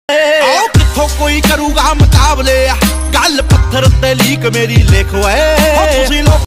आओ किथों कोई करूगा मुकाबले गल पत्थर ते लीक मेरी लिख